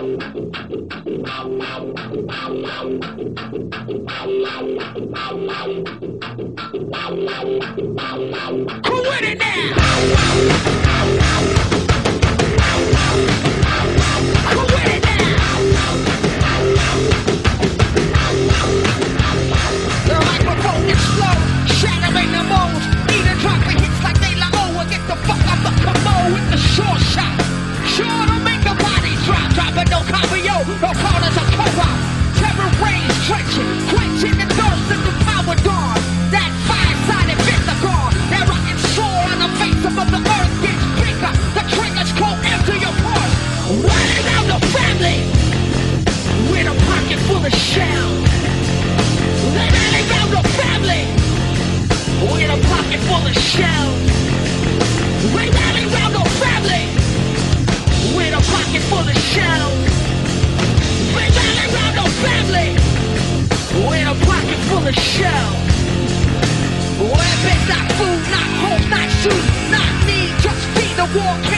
Who with it now? Who with it now? The microphone explodes, shattering the molds. Either dropping hits like they la or get the fuck off the commode with the short shot. Sure to make the body drop, dropping no cabrio, no corners of co-op. Terror rains trenching, quenching the thirst of the power dawn. That five-sided pentagon, that rockin' sword on the face of the earth gets bigger. The triggers go into your pulse. Running out the family with a pocket full of shells. They running out the family with a pocket full of shells. They running around the family with a pocket full of shells. They running around the family with a pocket full of shells. Weapons, not food, not homes, not shoes, not need, just feed the war.